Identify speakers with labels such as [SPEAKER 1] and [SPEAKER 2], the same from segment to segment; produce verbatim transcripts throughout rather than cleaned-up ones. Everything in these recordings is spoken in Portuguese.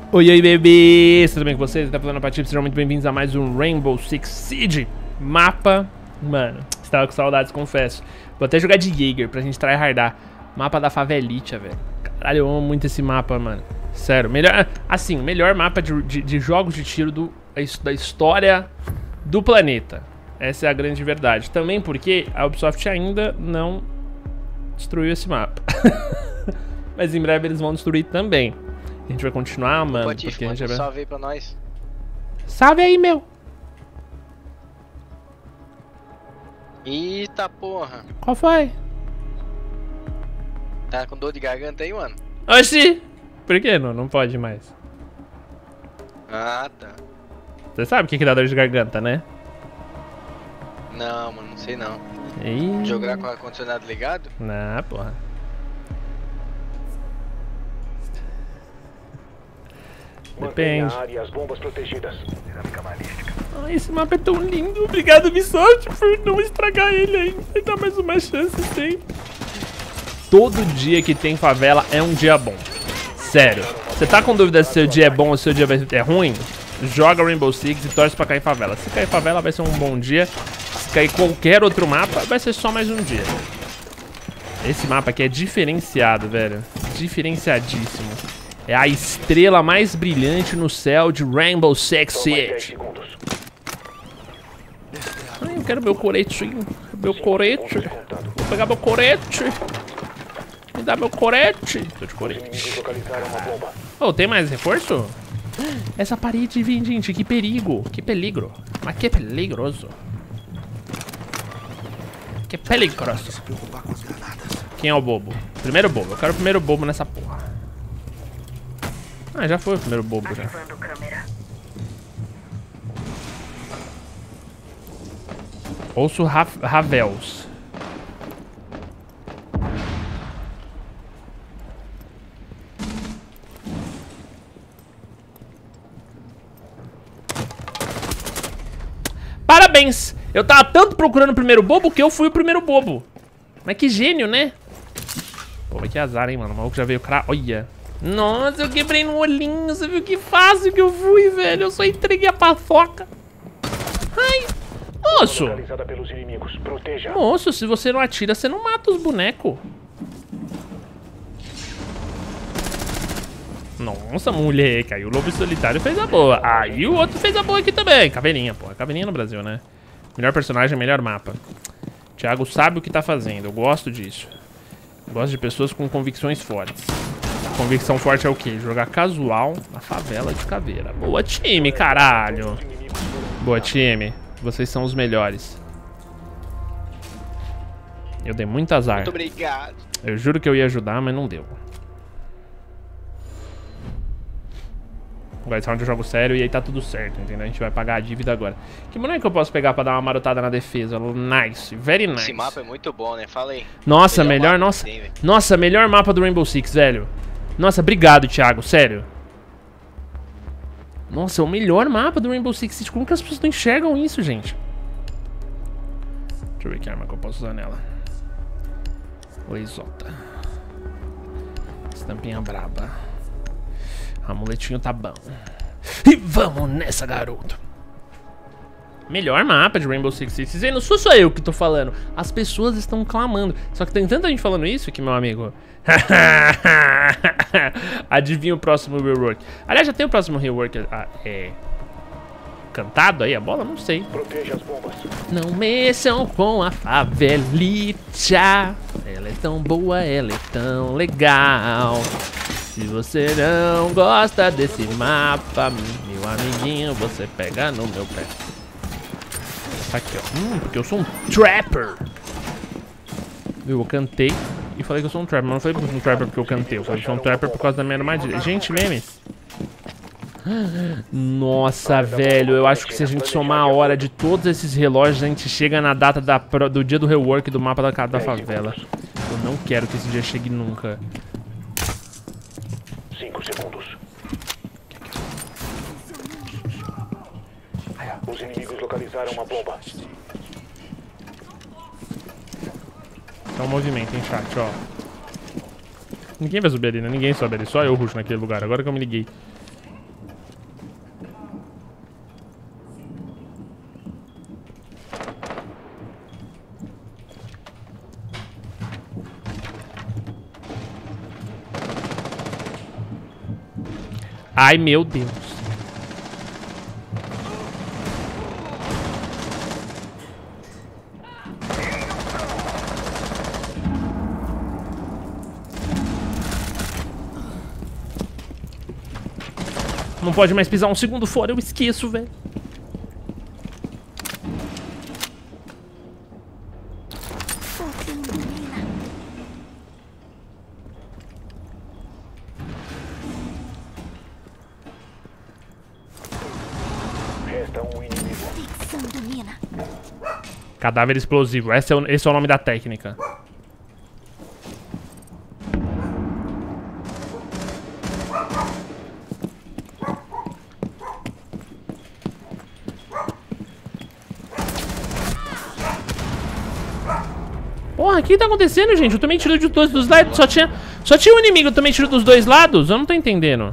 [SPEAKER 1] Oi, oi, bebês! Tudo bem com vocês? Tá falando a Patife, sejam muito bem-vindos a mais um Rainbow Six Siege. Mapa, mano, estava com saudades, confesso. Vou até jogar de Jaeger pra gente tryhardar. Mapa da favelite, velho. Caralho, eu amo muito esse mapa, mano. Sério, melhor, assim, o melhor mapa de, de, de jogos de tiro do, da história do planeta. Essa é a grande verdade. Também porque a Ubisoft ainda não destruiu esse mapa. Mas em breve eles vão destruir também. A gente vai continuar, mano.
[SPEAKER 2] Patife,
[SPEAKER 1] porque a gente
[SPEAKER 2] manda um
[SPEAKER 1] vai...
[SPEAKER 2] salve aí pra nós.
[SPEAKER 1] Salve aí, meu!
[SPEAKER 2] Eita porra!
[SPEAKER 1] Qual foi?
[SPEAKER 2] Tá com dor de garganta aí, mano?
[SPEAKER 1] Oxi! Por que não? Não pode mais.
[SPEAKER 2] Ah, tá.
[SPEAKER 1] Você sabe o que que dá dor de garganta, né?
[SPEAKER 2] Não, mano, não sei não.
[SPEAKER 1] Ih.
[SPEAKER 2] Jogar com o ar-condicionado ligado?
[SPEAKER 1] Não, porra. Depende.
[SPEAKER 3] Área, as bombas protegidas.
[SPEAKER 1] Ai, esse mapa é tão lindo. Obrigado, Ubisoft, por não estragar ele ainda. E dar mais uma chance sempre. Todo dia que tem favela é um dia bom. Sério. Você tá com dúvida se seu dia é bom ou se seu dia é ruim? Joga Rainbow Six e torce pra cair favela. Se cair favela vai ser um bom dia. Se cair qualquer outro mapa, vai ser só mais um dia. Esse mapa aqui é diferenciado, velho. Diferenciadíssimo. É a estrela mais brilhante no céu de Rainbow Six Siege. Ai, eu quero meu corete. Meu corete. Vou pegar meu corete. Me dá meu corete. Tô de corete. Oh, tem mais reforço? Essa parede, vem, gente. Que perigo. Que peligro. Mas que peligroso. Que peligroso. Quem é o bobo? Primeiro bobo. Eu quero o primeiro bobo nessa porra. Ah, já foi o primeiro bobo já. Ouço Ra Ravels. Parabéns! Eu tava tanto procurando o primeiro bobo que eu fui o primeiro bobo. Mas que gênio, né? Pô, mas que azar, hein, mano. O maluco já veio cra... Olha. Nossa, eu quebrei no olhinho. Você viu que fácil que eu fui, velho? Eu só entreguei a paçoca. Ai. Moço. Moço, se você não atira, você não mata os bonecos. Nossa, mulher. Caiu o lobo solitário e fez a boa. Aí o outro fez a boa aqui também. Caveirinha, pô. Caveirinha no Brasil, né? Melhor personagem, melhor mapa. Thiago sabe o que tá fazendo. Eu gosto disso. Eu gosto de pessoas com convicções fortes. Convicção forte é o quê? Jogar casual na favela de Caveira. Boa, time, caralho. Boa, time. Vocês são os melhores. Eu dei muito azar.
[SPEAKER 2] Muito obrigado.
[SPEAKER 1] Eu juro que eu ia ajudar, mas não deu. Agora esse round eu jogo sério e aí tá tudo certo, entendeu? A gente vai pagar a dívida agora. Que boneco eu posso pegar pra dar uma marotada na defesa? Nice, very nice.
[SPEAKER 2] Esse mapa é muito bom, né? Fala aí.
[SPEAKER 1] Nossa, melhor, melhor nossa.
[SPEAKER 2] Tem,
[SPEAKER 1] nossa, melhor mapa do Rainbow Six, velho. Nossa, obrigado, Thiago, sério. Nossa, é o melhor mapa do Rainbow Six Siege. Como que as pessoas não enxergam isso, gente? Deixa eu ver que arma que eu posso usar nela. Oizota. Estampinha braba. Amuletinho tá bom. E vamos nessa, garoto. Melhor mapa de Rainbow Six Siege. E não sou só eu que tô falando. As pessoas estão clamando. Só que tem tanta gente falando isso que, meu amigo... Adivinha o próximo rework. Aliás, já tem o próximo rework ah, é... cantado aí a bola? Não sei.
[SPEAKER 3] Proteja as bombas.
[SPEAKER 1] Não mexam com a favelita. Ela é tão boa, ela é tão legal. Se você não gosta desse mapa, meu amiguinho, você pega no meu pé. Aqui, ó. Hum, porque eu sou um trapper. Viu? Eu cantei e falei que eu sou um trapper. Mas não foi um trapper porque eu cantei. Eu falei que eu sou um trapper por causa da minha armadilha. Gente, memes. Nossa, velho. Eu acho que se a gente somar a hora de todos esses relógios, a gente chega na data da, do dia do rework do mapa da, da favela. Eu não quero que esse dia chegue nunca.
[SPEAKER 3] Cinco segundos. Os inimigos localizaram uma bomba.
[SPEAKER 1] Tá um movimento em chat, ó. Ninguém vai subir ali, né? Ninguém sobe ali. Só eu rusho naquele lugar. Agora que eu me liguei. Ai, meu Deus. Não pode mais pisar um segundo fora, eu esqueço, velho.
[SPEAKER 3] Resta um inimigo.
[SPEAKER 4] Fixando mina.
[SPEAKER 1] Cadáver explosivo. Esse é o, esse é o nome da técnica. Porra, o que tá acontecendo, gente? Eu tomei tiro de dois dos lados. Só tinha, só tinha um inimigo, eu tomei tiro dos dois lados. Eu não tô entendendo.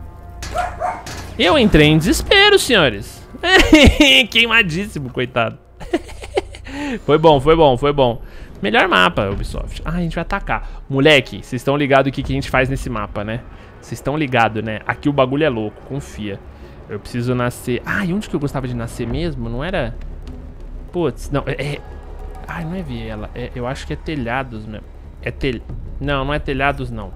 [SPEAKER 1] Eu entrei em desespero, senhores. Queimadíssimo, coitado. Foi bom, foi bom, foi bom. Melhor mapa, Ubisoft. Ah, a gente vai atacar. Moleque, vocês estão ligados o que, que a gente faz nesse mapa, né? Vocês estão ligados, né? Aqui o bagulho é louco, confia. Eu preciso nascer... Ah, e onde que eu gostava de nascer mesmo? Não era... Putz, não, é... é... Ai, não é viela. É, eu acho que é telhados mesmo. É tel... Não, não é telhados, não.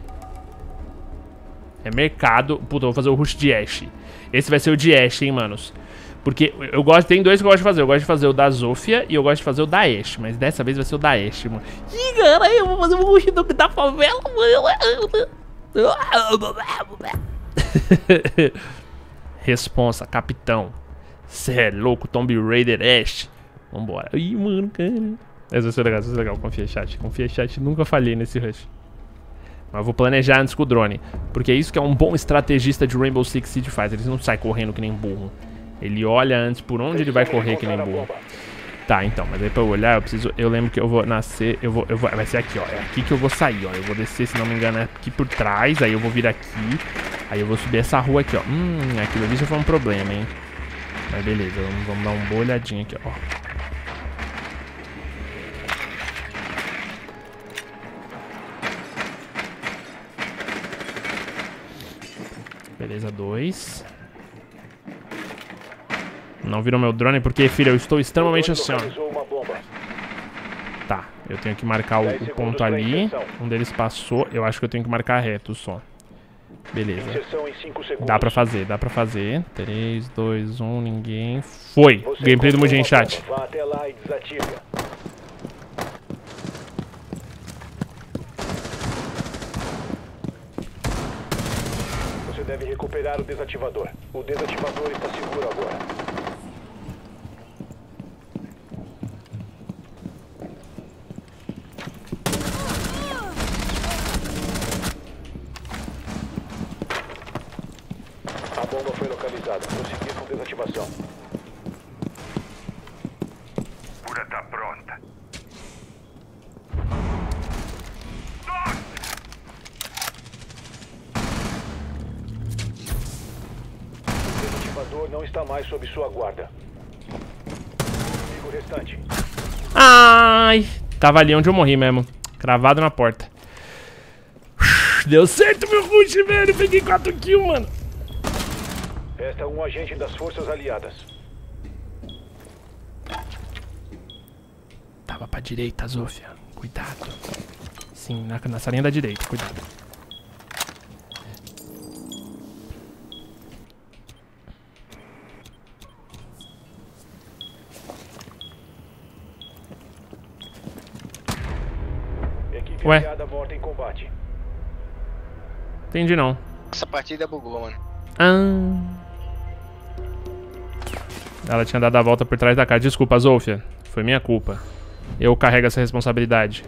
[SPEAKER 1] É mercado. Puta, eu vou fazer o rush de Ash. Esse vai ser o de Ash, hein, manos. Porque eu gosto... Tem dois que eu gosto de fazer. Eu gosto de fazer o da Zofia e eu gosto de fazer o da Ash. Mas dessa vez vai ser o da Ash, mano. Ih, cara, eu vou fazer o rush do, da favela, mano. Responsa, capitão. Cê é louco, Tomb Raider Ash. Vambora. Ih, mano, cara. Esse vai ser legal, esse vai ser legal. Confia, chat. Confia, chat. Nunca falhei nesse rush. Mas eu vou planejar antes com o drone. Porque é isso que é um bom estrategista de Rainbow Six Siege faz. Ele não sai correndo que nem burro. Ele olha antes por onde ele vai correr que nem burro. Tá, então. Mas aí pra eu olhar, eu preciso... Eu lembro que eu vou nascer... Eu vou, eu vou... Vai ser aqui, ó. É aqui que eu vou sair, ó. Eu vou descer, se não me engano, é aqui por trás. Aí eu vou vir aqui. Aí eu vou subir essa rua aqui, ó. Hum, aquilo ali já foi um problema, hein. Mas beleza. Vamos, vamos dar uma boa olhadinha aqui, ó. Beleza, dois. Não viram meu drone porque, filho, eu estou extremamente assim, ó. Tá, eu tenho que marcar o, o ponto ali. Um deles passou. Eu acho que eu tenho que marcar reto só. Beleza. Dá pra fazer, dá pra fazer. três, dois, um, ninguém. Foi! Gameplay do Mugen, chat.
[SPEAKER 3] Vá até lá e desativa. Você deve recuperar o desativador. O desativador está seguro agora. A bomba foi localizada. Prosseguir com desativação. Cura tá pronta. O desativador não está mais sob sua guarda. Inimigo restante.
[SPEAKER 1] Ai, tava ali onde eu morri mesmo. Cravado na porta. Deu certo, meu rush, velho. Peguei quatro kills, mano.
[SPEAKER 3] Resta um agente das forças aliadas.
[SPEAKER 1] Tava pra direita, Zofia. Cuidado. Sim, na, na salinha da direita, cuidado.
[SPEAKER 3] Equipe
[SPEAKER 1] Ué.
[SPEAKER 3] aliada morta em combate.
[SPEAKER 1] Entendi não.
[SPEAKER 2] Essa partida bugou, mano.
[SPEAKER 1] Ah. Ela tinha dado a volta por trás da casa. Desculpa, Zofia. Foi minha culpa. Eu carrego essa responsabilidade.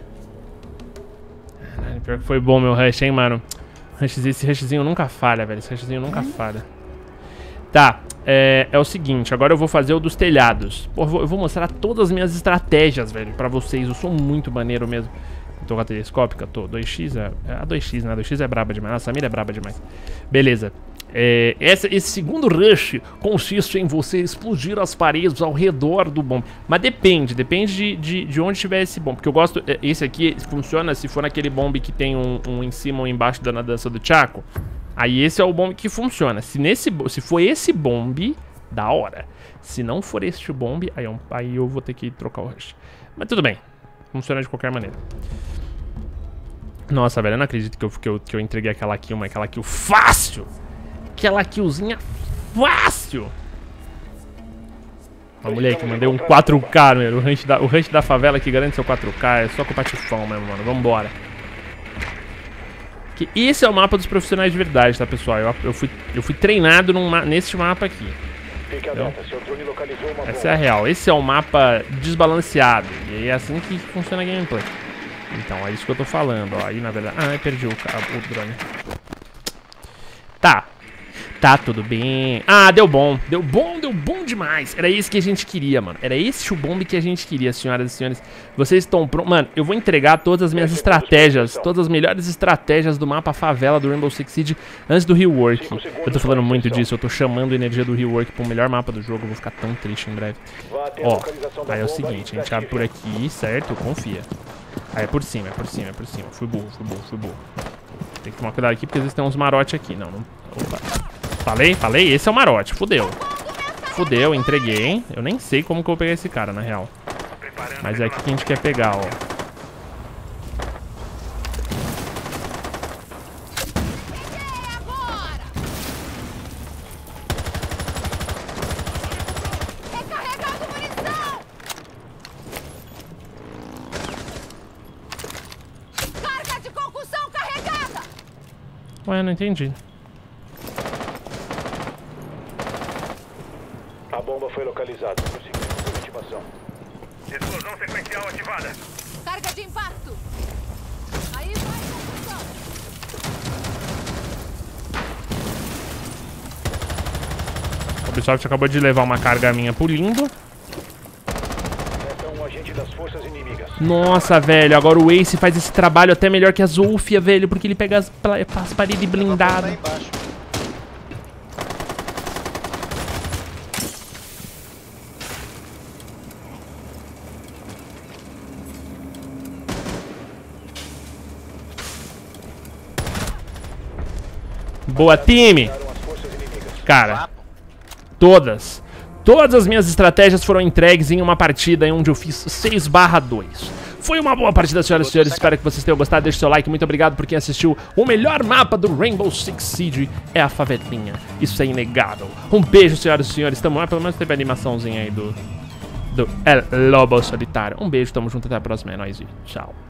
[SPEAKER 1] Pior que foi bom meu rush, hein, mano. Rushzinho, esse rushzinho nunca falha, velho. Esse rushzinho nunca falha. Tá, é, é o seguinte. Agora eu vou fazer o dos telhados. Pô, eu vou, eu vou mostrar todas as minhas estratégias, velho, pra vocês. Eu sou muito maneiro mesmo. Eu tô com a telescópica, tô. dois x é... é a dois x, né? dois x é braba demais. Nossa, a mira é braba demais. Beleza. É, essa, esse segundo rush consiste em você explodir as paredes ao redor do bomb. Mas depende, depende de, de, de onde tiver esse bomb. Porque eu gosto, esse aqui funciona se for naquele bomb que tem um, um em cima ou embaixo da na dança do Chaco. Aí esse é o bombe que funciona. Se, nesse, se for esse bombe, da hora. Se não for este bombe, aí eu, aí eu vou ter que trocar o rush. Mas tudo bem. Funciona de qualquer maneira. Nossa, velho, eu não acredito que eu, que eu, que eu entreguei aquela kill, mas aquela kill fácil. Aquela killzinha fácil. Ó, moleque, mandei um quatro K, meu. O rush da, o rush da favela que garante seu quatro K. É só com o patifão mesmo, mano. Vambora. Que esse é o mapa dos profissionais de verdade, tá, pessoal? Eu, eu, fui, eu fui treinado num, nesse mapa aqui. Essa é a real. Esse é o mapa desbalanceado. E aí é assim que funciona a gameplay. Então, é isso que eu tô falando, ó. Aí, na verdade... Ah, eu perdi o, o drone. Tá. Tá, tudo bem. Ah, deu bom. Deu bom, deu bom demais. Era isso que a gente queria, mano. Era esse o bombe que a gente queria, senhoras e senhores. Vocês estão prontos? Mano, eu vou entregar todas as minhas estratégias. Todas as melhores estratégias do mapa favela do Rainbow Six Siege antes do rework. Eu tô falando muito disso. Eu tô chamando a energia do rework pro melhor mapa do jogo. Eu vou ficar tão triste em breve. Ó, aí é o seguinte. A gente abre por aqui, certo? Confia. Aí é por cima, é por cima, é por cima. Fui burro, fui burro, fui burro. Tem que tomar cuidado aqui porque às vezes tem uns marotes aqui. Não, não... Opa. Falei, falei, esse é o marote, fudeu. Fudeu, entreguei. Eu nem sei como que eu vou pegar esse cara, na real. Mas é aqui que a gente quer pegar, ó.
[SPEAKER 4] Carga de concussão carregada.
[SPEAKER 1] Ué, não entendi.
[SPEAKER 3] A bomba foi localizada. Prosseguimos com a ativação.
[SPEAKER 5] Explosão sequencial ativada.
[SPEAKER 4] Carga de impacto. Aí vai concussão.
[SPEAKER 1] O Ubisoft acabou de levar uma carga minha pro limbo.
[SPEAKER 3] Essa é um agente das forças inimigas.
[SPEAKER 1] Nossa, velho, agora o Ace faz esse trabalho até melhor que a Zofia, velho, porque ele pega as, as paredes blindadas. Boa, time! Cara, todas, todas as minhas estratégias foram entregues em uma partida em onde eu fiz seis barra dois. Foi uma boa partida, senhoras e senhores. Espero que vocês tenham gostado. Deixe seu like. Muito obrigado por quem assistiu. O melhor mapa do Rainbow Six Siege é a favelinha. Isso é inegável. Um beijo, senhoras e senhores. Tamo lá. Pelo menos teve a animaçãozinha aí do, do El Lobo Solitário. Um beijo, tamo junto. Até a próxima. É nóis e tchau.